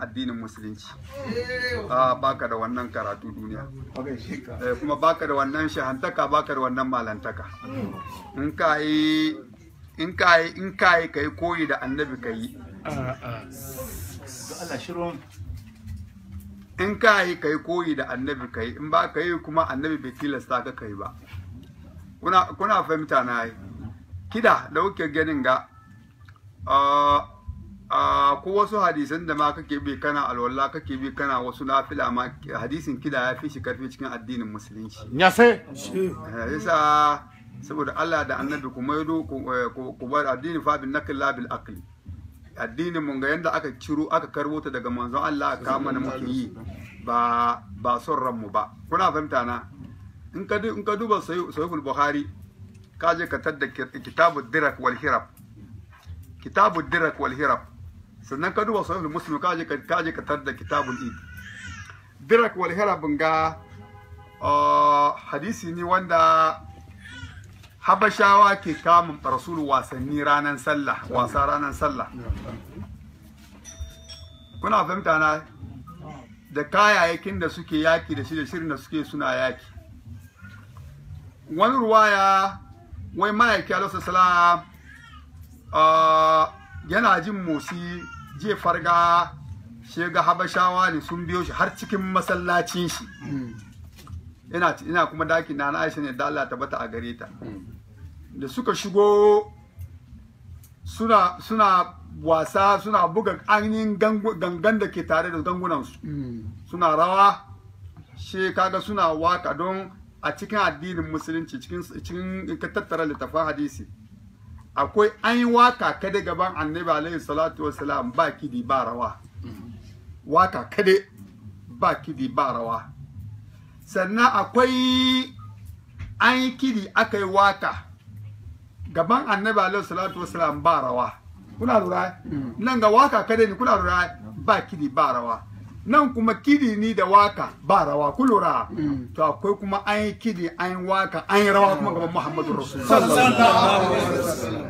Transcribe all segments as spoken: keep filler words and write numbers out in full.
addinin musulunci. A baka da wannan karatu duniya, kuma baka da wannan shahantaka, baka da wannan malantaka. In ka yi in ka yi in ka yi kai koyi da annabi ka yi, in ka yi kai koyi da annabi ka yi, in ba ka yi kuma annabi bai tilasta ka kai ba. Kuna kuna fahimta na yi kida da kuke ganin ga ko wasu hadisan da ma kake bi kana alwala kake bi kana wasu nafila ma hadisin kida ya fi shi karfi cikin addinin musulunci. Ya sai yasa saboda Allah da annabi kuma yado ku bar addini fa bin nakl la bil aqli. Addinin mun ga yanda aka ciro aka karbo ta daga manzon Allah aka mana muke yi ba ba son ranmu ba. Kuna fahimta na in ka in ka duba sahihul bukhari ka je ka tadda kitabud dirak wal hirab, kitabud dirak wal hirab. Sannan ka duba sahihul muslim ka je ka je ka tadda kitabul id. Dirak wal hirab ga hadisi ne wanda habashawa ke kamun rasulu wasanni ranar sallah, wasa ranar sallah. Kuna fahimta na da kayayyakin da suke yaki da shi da shirin da suke suna yaki. Wani ruwaya wai ma'aiki alaihi salam yana jin motsi je farga shega habashawa ne sun biyo shi har cikin masallacin shi. Ina ina kuma dakin na Aisha ne da Allah tabbata a gare ta. Da suka shigo suna suna wasa suna buga ainihin gangan da ke tare da gangunansu. Suna rawa she kaga suna waka don a cikin addinin musulunci cikin cikin ka tattara littafin hadisi akwai an yi waka kada gaban annabi alaihi salatu wassalam ba kidi ba rawa. Waka kada ba kidi ba rawa. Sannan akwai an yi kidi aka yi waka gaban annabi alaihi salatu wasalam ba rawa. Kuna lura nan ga waka kada ni kuna lura ba kidi ba rawa. Nan kuma kidi ni da waka ba rawa ku lura. To akwai kuma an yi kidi an yi waka an yi rawa kuma gaban Muhammadu Rasulullah sallallahu alaihi wasallam.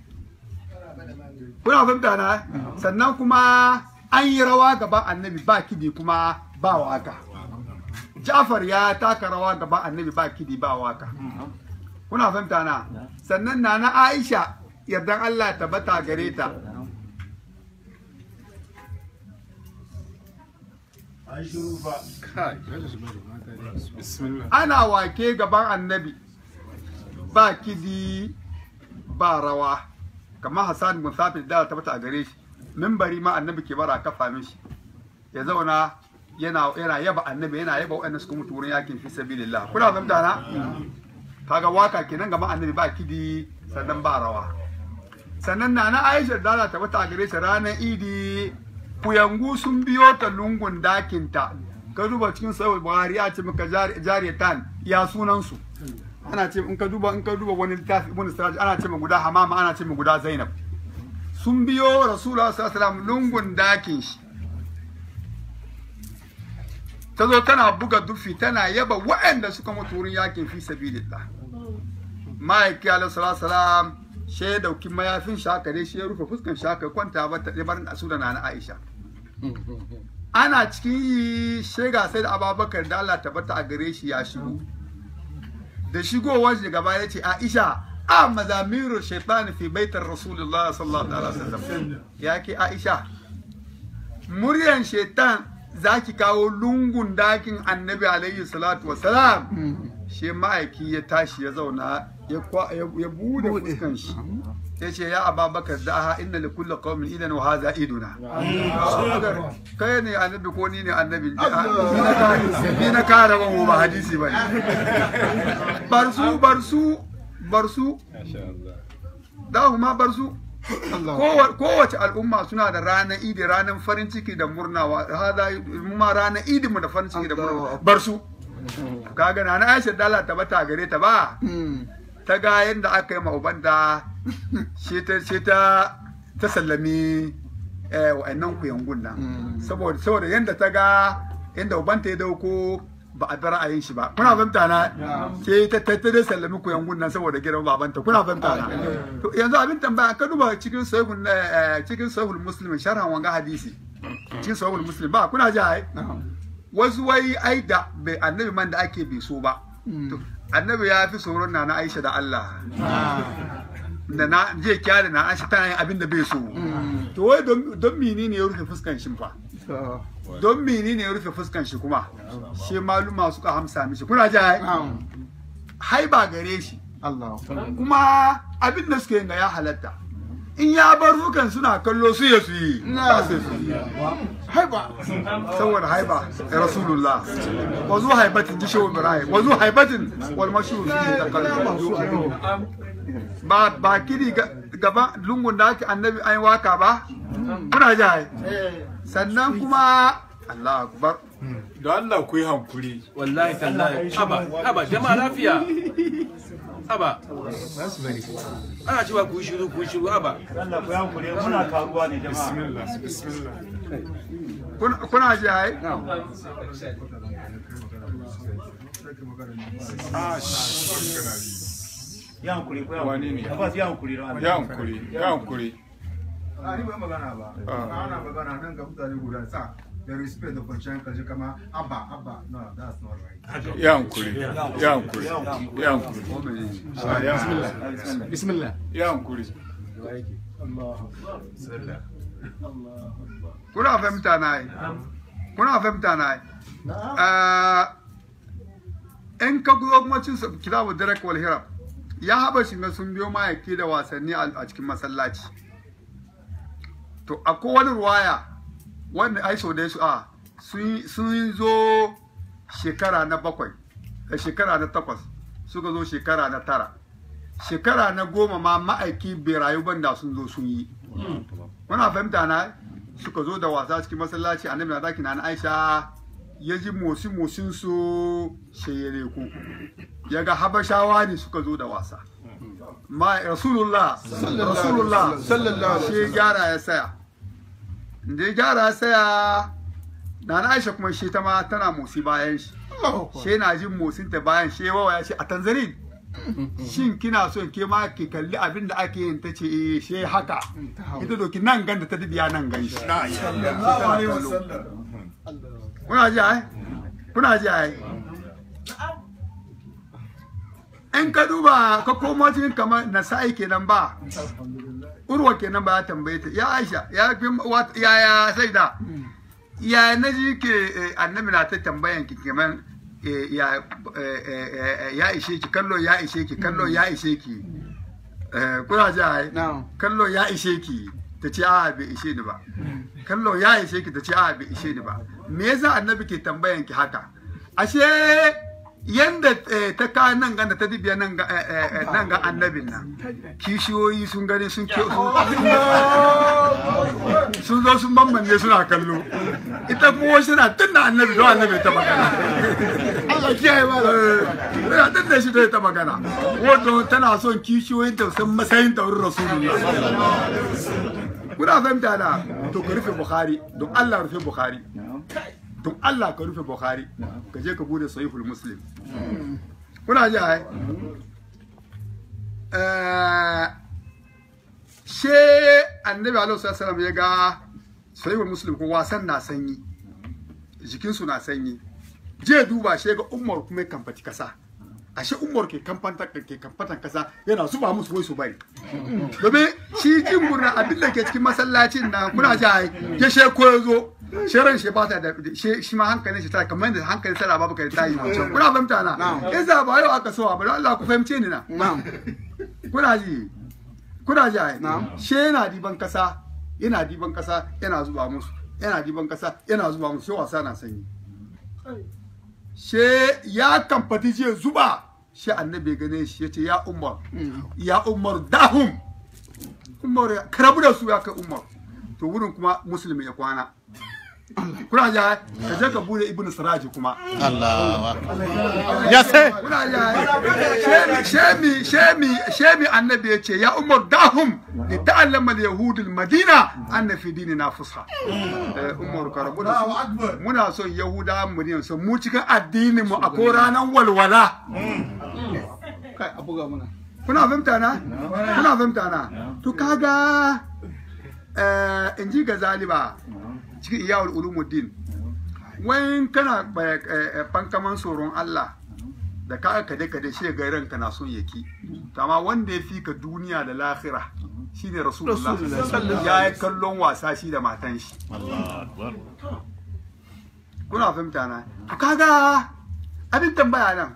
Kuna fahimta na? Sannan kuma an yi rawa gaban annabi ba kidi kuma ba waka. Ja'far ya taka rawa gaban annabi ba kidi ba waka. Kuna fahimta na? Sannan nana Aisha yardan Allah tabbata gare ta. Ana wake gaban annabi ba kidi ba rawa. Kamar Hassan bin Thabit da tabbata gare shi. Mimbari ma annabi ke bara kafa mishi. Ya zauna yana yana yaba annabi yana yaba wa'annan suka mutu wurin yakin fi sabilillah. Kuna fahimta na? Kaga waka kenan gaban annabi ba kidi sannan ba rawa. Sannan nana Aisha da Allah ta bata gare shi ranar Idi kuyangu sun biyo ta lungun dakinta. Ka duba cikin sahih Buhari ya ce maka jariyatan ya sunan su. Ana ce in ka duba in ka duba wani littafi ibn Siraj ana ce ma guda Hamama ana ce ma guda Zainab. Sun biyo Rasulullah sallallahu alaihi wasallam lungun dakin shi. Ta zo tana buga dufi tana yaba waɗanda suka mutu wurin yakin fi sabilillah. Ma'aiki alaihi salam shi ya dauki mayafin shaka dai shi ya rufe fuskan shaka kwanta ba ta bar su da nana Aisha. Ana cikin shega sai da Abubakar da Allah tabbata a gare shi ya shigo. Da shigowar shi gaba ya ce Aisha a mazamiru shaitan fi baitar Rasulullah sallallahu alaihi wasallam. Ya ke Aisha muryan shaitan za ki kawo lungun dakin annabi alaihi salatu wasalam. Shi ma'aiki ya tashi ya zauna ya bude fuskan shi ya ce ya Ababakar daha inna li kulli qaumin idan wa hadha iduna. Kai ne annabi ko ni ne annabi? Ni na kare ba ba hadisi ba. Barsu barsu barsu da kuma barsu. Kowace al'umma suna da ranar idi ranar farin ciki da murnawa hada ma ranar idi mu da farin ciki da murnawa bar su. Kaga na na Aisha da Allah ta bata gare ta ba ta ga yanda aka yi maubanta shi ta shi ta ta sallami eh wa'annan kuyangun nan saboda saboda yanda ta ga yanda ubanta ya dauko ba a bi ra'ayin shi ba. Kuna fahimta na? Ke ta ta da sallami ku yangun nan saboda gidan babanta. Kuna fahimta na? To yanzu abin tambaya ka duba cikin sahihul cikin sahihul muslim sharhan wanga hadisi. cikin sahihul muslim ba kuna ji ai wasu wai ai da bai annabi man da ake bai so ba annabi ya fi tsoron na na Aisha da Allah da na je kyale na Aisha tana yin abin da bai so to wai don menene ya rufe fuskan shi fa don menene ya rufe fuskan shi kuma shi maluma suka hamsa mishi kuna ji ai haiba gare shi kuma abin da suke yin ya halatta in ya bar rukan suna kallo su ya su yi haiba saboda haiba ya rasulullah wazu haibatin ji shehu ibrahim wazu haibatin wal mashhur fi takallu ba ba kiri gaba lungun da ake annabi an waka ba kuna ji ai sannan kuma Allah akbar da Allah ku yi hankuri wallahi tallahi haba haba jama'a lafiya haba ana cewa ku shiru ku shiru haba Allah ku hankuri muna karuwa ne jama'a bismillah bismillah kuna kuna ji ai ya hankuri ku wani ne Abbas ya hankuri ya hankuri ya hankuri a ni ba magana ba ana magana nan ga mutane guda sa da respect da kwanciyar kaji kama abba abba no that's not right ya hankuri ya hankuri ya hankuri bismillah bismillah ya hankuri kuna fahimta na yi kuna fahimta na yi in ka zo kuma cin kitabu direk wal hirab ya haɓa shi na sun biyo mayaki da wasanni a cikin masallaci to akwai wani ruwaya wanda ai sau da su a sun zo shekara na bakwai da shekara na takwas suka zo shekara na tara shekara na goma ma ma'aiki bai rayu banda sun zo sun yi muna fahimta na suka zo da wasa cikin masallaci annabi na daki na Aisha ya ji motsi motsin su shayere ku ya ga habashawa ne suka zo da wasa ma rasulullah rasulullah sallallahu alaihi gyara ya saya da ya gyara ya saya na na Aisha kuma shi ta ma tana motsi bayan shi shi na jin motsin ta bayan shi wawa ya ce a tanzarin shin kina so ke ma ki kalli abin da ake yin ta ce eh she haka ita doki nan gan da ta dibiya nan gan shi kuna ji ai kuna ji ai in ka duba ka koma cikin kamar nasa'i kenan ba urwa kenan ba ya tambaye ta ya Aisha ya ya ya sai da ya naji ke annabi na ta tambayan ki kenan ya ya ishe ki kallo ya ishe ki kallo ya ishe ki kuna ji ai kallo ya ishe ki ta ce a bai ishe ni ba kallo ya ishe ki ta ce a bai ishe ni ba me yasa annabi ke tambayan ki haka ashe yanda ta ka nan ga da ta dibiya nan ga nan ga annabin nan kishiyoyi sun gani sun ke sun zo sun bambance suna kallo ita kuma suna tunna annabi don annabi ta magana Allah kiyaye ba da tunna shi ta magana wato tana son kishiyoyin ta san matsayin ta wurin rasulullahi kuna fahimta da to ka rufe bukhari don Allah rufe bukhari don Allah ka rufe bukhari ka je ka bude sahihul muslim kuna ji ai eh she annabi alaihi wasallam ya ga sahihul muslim ko wasan na sanyi jikin su na sanyi je duba she ga umar kuma kan fati kasa ashe umar ke kamfanta ke kamfatan kasa yana zuba musu wai su bari domin shi jin murna abin da ke cikin masallacin nan kuna ji ai ya she ko yazo shirin shi ba ta da shi ma hankalin shi ta kamar da hankalin sa babu kai tayi mutum kuna fahimta na yasa ba yau aka so ba Allah ku fahimce ni na kuna ji kuna ji ai she yana diban kasa yana diban kasa yana zuba musu yana diban kasa yana zuba musu sai wasa na sanyi she ya kamfati je zuba shi annabi gane shi yace ya umar ya umar dahum umar karabu da su ya kai umar to wurin kuma musulmi ya kwana kuna ja ka je ka bude ibnu siraji kuma Allah ya sai kuna ja shemi shemi shemi shemi annabi yace ya umar dahum li ta'allama al-yahud al-madina anna fi dinina fusha umar karabu da su muna son yahuda mu ne son mu cikin addinin mu akwai ranan walwala kai abuga muna kuna fahimta na kuna fahimta na to kaga eh inji ga zaliba cikin iyawul ulumuddin wayin kana fankaman tsoron Allah da ka kade kade shi ga ranka na son yaki amma wanda ya fi ka duniya da lahira shine rasulullah ya yi kallon wasa shi da matan shi kuna fahimta na kaga abin tambaya nan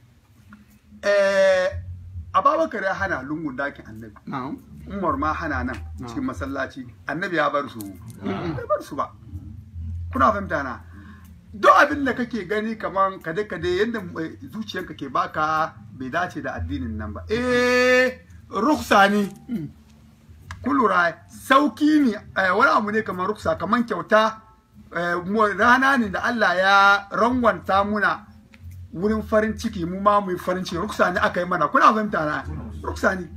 eh Abubakar ya hana lungun dakin annabi Umar ma hana nan cikin masallaci annabi ya bar su bai bar su ba kuna fahimta na duk abin da kake gani kaman kade kade yadda zuciyanka ke baka bai dace da addinin nan ba eh ruksa ne kulura sauki ne wani abu ne kamar ruksa kaman kyauta rana ne da Allah ya rangwanta muna wurin farin ciki mu ma mu farin ciki ruksa ne aka yi mana kuna fahimta na ruksa ne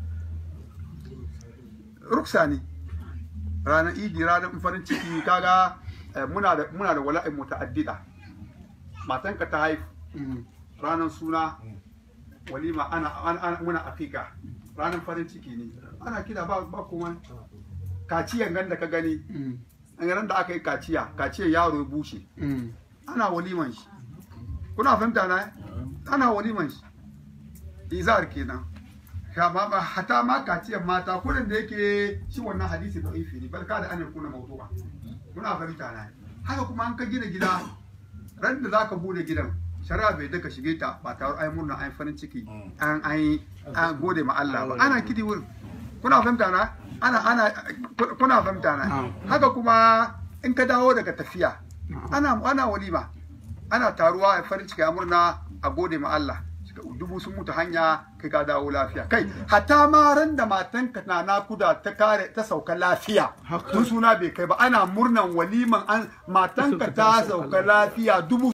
ruksa ne ranar idi ranar farin ciki kaga muna da muna da wala'in muta'addida matanka ta haifu ranar suna walima ana ana muna afika ranar farin ciki ne ana kida ba ba kuma kaciyan ganda ka gani an ran da aka yi kaciya kaciyan yaro ya bushe ana waliman shi kuna fahimta na ana waliman shi izar kenan kama ba hata ma kaciyan mata kudin da yake shi wannan hadisi da ifi ne barka da anan kuna mautuba kuna fahimta na haka kuma an ka gina gida ran da zaka bude gidan shari'a bai daka shige ta ba tare ai murna ai farin ciki an ai an gode ma Allah ba ana kidi wurin kuna fahimta na ana ana kuna fahimta na haka kuma in ka dawo daga tafiya ana ana walima ana taruwa a farin ciki a murna a gode ma Allah dubu sun mutu hanya kai ka dawo lafiya kai hatta ma ran da matanka na nakuda ta kare ta sauka lafiya tun suna bai kai ba ana murnan waliman an matanka ta sauka lafiya dubu